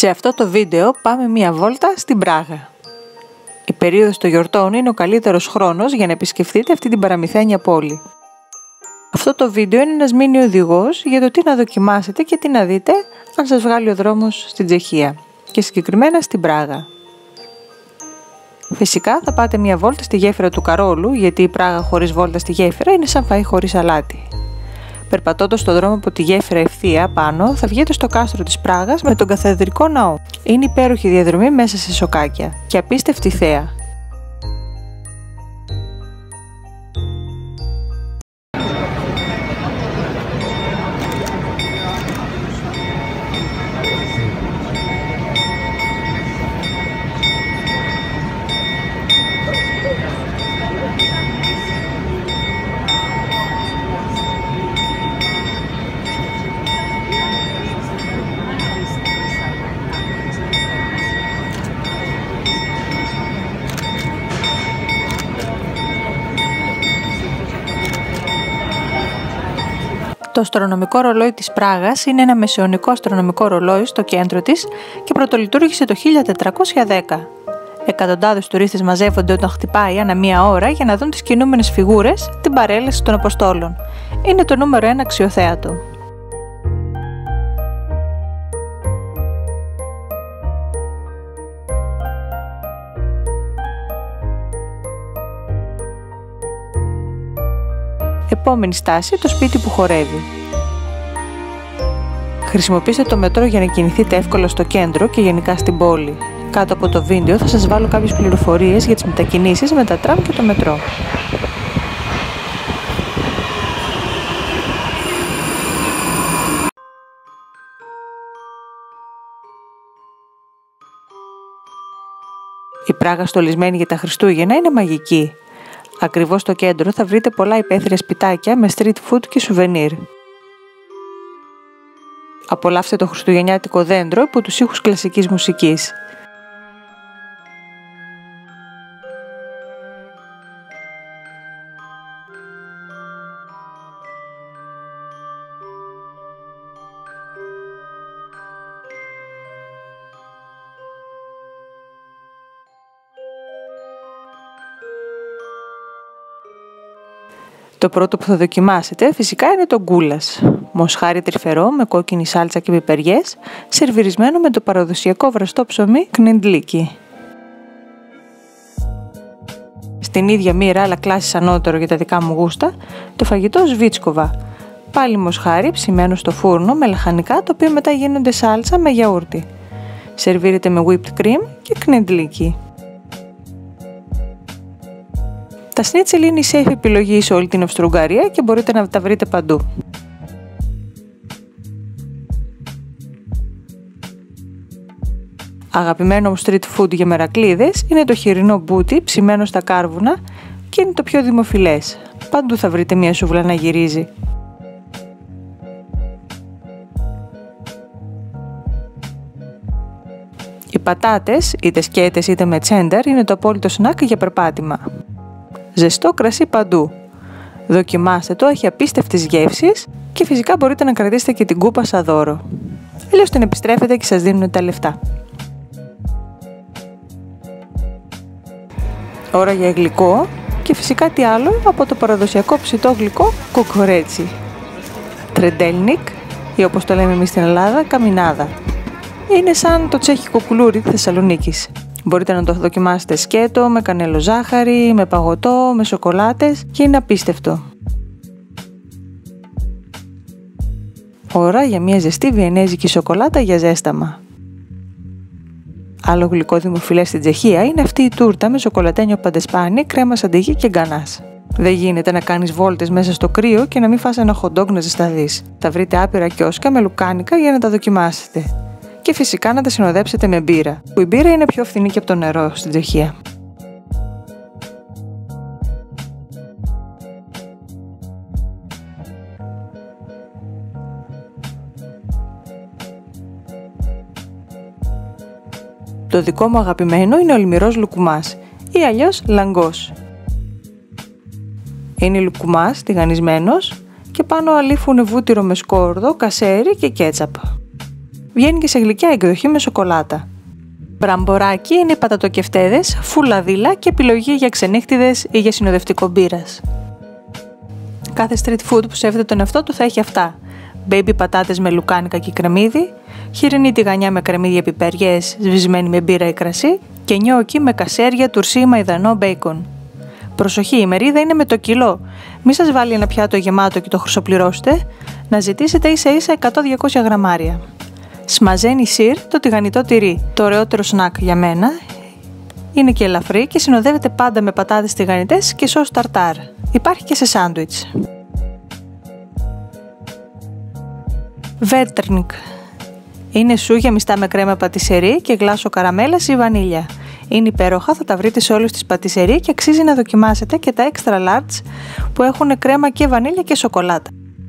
Σε αυτό το βίντεο πάμε μία βόλτα στην Πράγα. Η περίοδος των γιορτών είναι ο καλύτερος χρόνος για να επισκεφτείτε αυτή την παραμυθένια πόλη. Αυτό το βίντεο είναι ένας μίνι οδηγός για το τι να δοκιμάσετε και τι να δείτε αν σας βγάλει ο δρόμος στην Τσεχία και συγκεκριμένα στην Πράγα. Φυσικά θα πάτε μία βόλτα στη γέφυρα του Καρόλου, γιατί η Πράγα χωρίς βόλτα στη γέφυρα είναι σαν φαΐ χωρίς αλάτι. Περπατώντας στον δρόμο από τη γέφυρα ευθεία πάνω, θα βγείτε στο κάστρο της Πράγας με τον καθεδρικό ναό. Είναι υπέροχη διαδρομή μέσα σε σοκάκια και απίστευτη θέα. Το αστρονομικό ρολόι της Πράγας είναι ένα μεσαιωνικό αστρονομικό ρολόι στο κέντρο της και πρωτολειτουργήσε το 1410. Εκατοντάδες τουρίστες μαζεύονται όταν χτυπάει ανά μία ώρα για να δουν τις κινούμενες φιγούρες, την παρέλαση των Αποστόλων. Είναι το νούμερο 1 αξιοθέατο. Επόμενη στάση, το σπίτι που χορεύει. Χρησιμοποιήστε το μετρό για να κινηθείτε εύκολα στο κέντρο και γενικά στην πόλη. Κάτω από το βίντεο θα σας βάλω κάποιες πληροφορίες για τις μετακινήσεις με τα τραμ και το μετρό. Η Πράγα στολισμένη για τα Χριστούγεννα είναι μαγική. Ακριβώς στο κέντρο θα βρείτε πολλά υπαίθρια σπιτάκια με street food και σουβενίρ. Απολαύστε το χριστουγεννιάτικο δέντρο υπό τους ήχους κλασικής μουσικής. Το πρώτο που θα δοκιμάσετε φυσικά είναι το γκούλας. Μοσχάρι τρυφερό με κόκκινη σάλτσα και πιπεριές, σερβιρισμένο με το παραδοσιακό βραστό ψωμί κνεντλίκι. Στην ίδια μοίρα, αλλά κλάσης ανώτερο για τα δικά μου γούστα, το φαγητό σβίτσκοβα. Πάλι μοσχάρι ψημένο στο φούρνο με λαχανικά, το οποίο μετά γίνονται σάλτσα με γιαούρτι. Σερβίρεται με whipped cream και κνεντλίκι. Τα σνίτσελ είναι η safe επιλογή σε όλη την Αυστρο-Ουγγαρία και μπορείτε να τα βρείτε παντού. Αγαπημένο μου street food για μερακλείδες είναι το χοιρινό μπούτι ψημένο στα κάρβουνα και είναι το πιο δημοφιλές. Παντού θα βρείτε μια σούβλα να γυρίζει. Οι πατάτες, είτε σκέτες είτε με τσένταρ, είναι το απόλυτο σνακ για περπάτημα. Ζεστό κρασί παντού. Δοκιμάστε το, έχει απίστευτες γεύσεις και φυσικά μπορείτε να κρατήσετε και την κούπα σαν δώρο. Αλλιώς την επιστρέφετε και σας δίνουν τα λεφτά. Ώρα για γλυκό και φυσικά τι άλλο από το παραδοσιακό ψητό γλυκό κοκορέτσι. Τρεντέλνικ ή όπως το λέμε εμείς στην Ελλάδα, καμινάδα. Είναι σαν το τσέχικο κουλούρι της Θεσσαλονίκης. Μπορείτε να το δοκιμάσετε σκέτο, με κανελοζάχαρη, με παγωτό, με σοκολάτες και είναι απίστευτο. Ώρα για μια ζεστή βιενέζικη σοκολάτα για ζέσταμα. Άλλο γλυκό δημοφιλές στην Τσεχία είναι αυτή η τούρτα με σοκολατένιο παντεσπάνι, κρέμα σαντίγι και γκανάς. Δεν γίνεται να κάνεις βόλτες μέσα στο κρύο και να μην φας ένα χοντόγκ να ζεσταθείς. Θα βρείτε άπειρα κιόσκα με λουκάνικα για να τα δοκιμάσετε. Και φυσικά να τα συνοδέψετε με μπύρα, που η μπύρα είναι πιο φθηνή και από το νερό στην Τσεχία. Το δικό μου αγαπημένο είναι ο λιμυρός λουκουμάς ή αλλιώς λαγκός. Είναι λουκουμάς τηγανισμένος και πάνω αλήφουνε βούτυρο με σκόρδο, κασέρι και κέτσαπ. Βγαίνει και σε γλυκιά εκδοχή με σοκολάτα. Μπραμποράκι είναι οι πατατοκεφτέδες, φουλαδίλα και επιλογή για ξενύχτιδες ή για συνοδευτικό μπύρας. Κάθε street food που σέβεται τον εαυτό του θα έχει αυτά. Baby πατάτες με λουκάνικα και κρεμμύδι, χοιρινή τηγανιά με κρεμμύδια πιπεριές σβησμένη με μπύρα ή κρασί και νιόκι με κασέρια, τουρσί, μαϊδανό, μπέικον. Προσοχή, η μερίδα είναι με το κιλό. Μη σας βάλει ένα πιάτο γεμάτο και το χρυσοπληρώσετε, να ζητήσετε ίσα ίσα 100-200 γραμμάρια. Σμαζένι σιρ, το τηγανιτό τυρί. Το ωραιότερο σνακ για μένα. Είναι και ελαφρύ και συνοδεύεται πάντα με πατάτες τηγανιτές και σως ταρτάρ. Υπάρχει και σε σάντουιτς. Βέρτερνικ. Είναι σούγια μιστά με κρέμα πατησερί και γλάσο καραμέλας ή βανίλια. Είναι υπέροχα, θα τα βρείτε σε όλες τις πατησερί και αξίζει να δοκιμάσετε και τα extra large που έχουν κρέμα και βανίλια και σοκολάτα.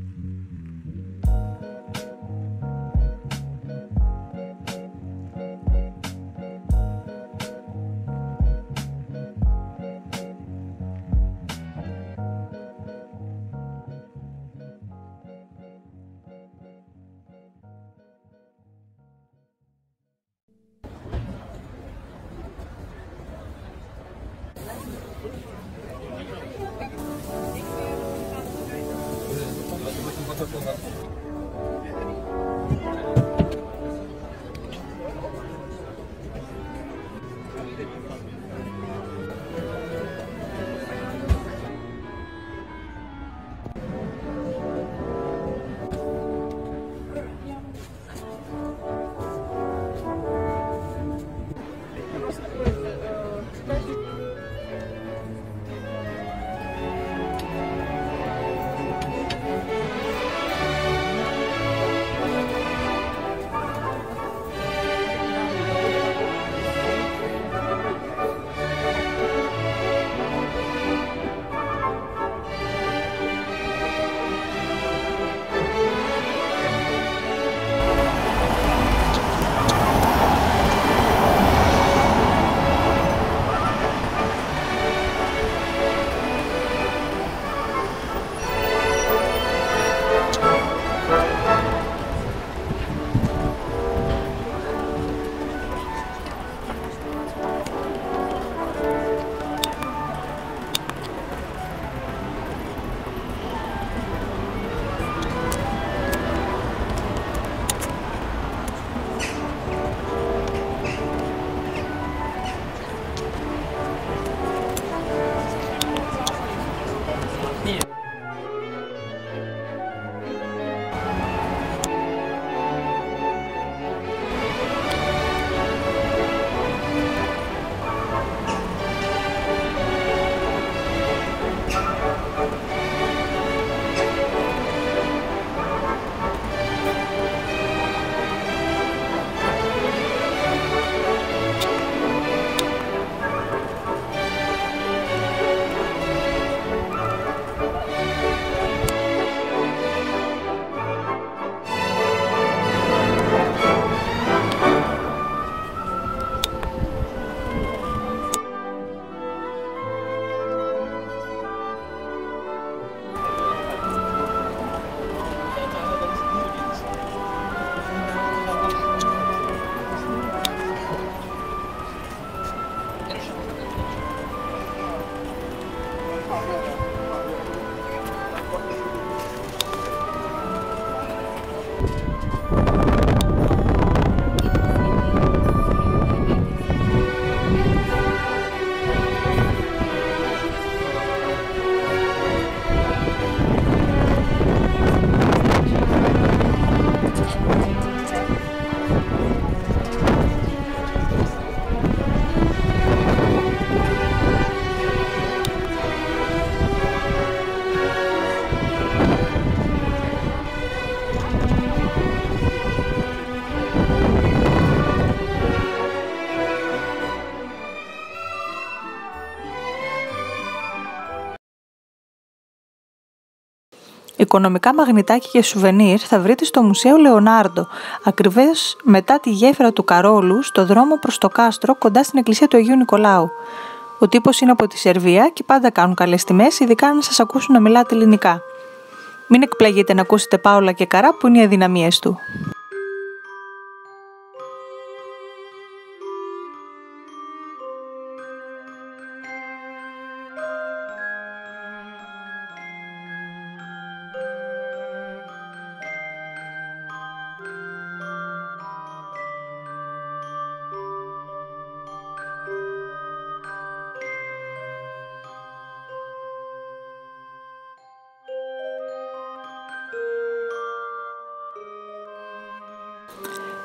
Οικονομικά μαγνητάκια και σουβενίρ θα βρείτε στο Μουσείο Λεωνάρντο, ακριβώς μετά τη γέφυρα του Καρόλου, στο δρόμο προς το κάστρο, κοντά στην εκκλησία του Αγίου Νικολάου. Ο τύπος είναι από τη Σερβία και πάντα κάνουν καλές τιμές, ειδικά αν σας ακούσουν να μιλάτε ελληνικά. Μην εκπλαγείτε να ακούσετε Πάολα και Καρά που είναι οι αδυναμίες του.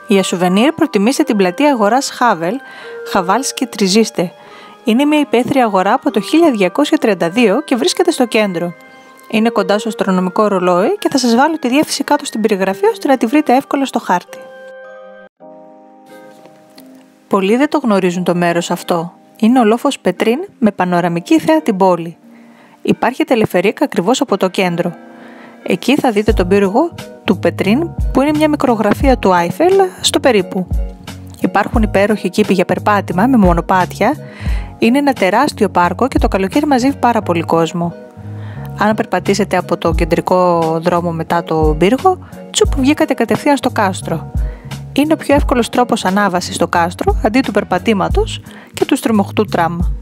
Για σουβενίρ προτιμήστε την πλατεία αγοράς Χάβελ, Χαβάλσκι Τριζίστε. Είναι μια υπαίθρια αγορά από το 1232 και βρίσκεται στο κέντρο. Είναι κοντά στο αστρονομικό ρολόι και θα σας βάλω τη διεύθυνση κάτω στην περιγραφή ώστε να τη βρείτε εύκολα στο χάρτη. Πολλοί δεν το γνωρίζουν το μέρος αυτό. Είναι ο λόφος Πετρίν με πανοραμική θέα την πόλη. Υπάρχει τελεφερίκ ακριβώς από το κέντρο. Εκεί θα δείτε τον πύργο του Πετρίν που είναι μια μικρογραφία του Άιφελ στο περίπου. Υπάρχουν υπέροχοι κήποι για περπάτημα με μονοπάτια. Είναι ένα τεράστιο πάρκο και το καλοκαίρι μαζεύει πάρα πολύ κόσμο. Αν περπατήσετε από το κεντρικό δρόμο μετά το πύργο, τσουπ βγήκατε κατευθείαν στο κάστρο. Είναι ο πιο εύκολος τρόπος ανάβασης στο κάστρο αντί του περπατήματος και του στριμωχτού τραμ.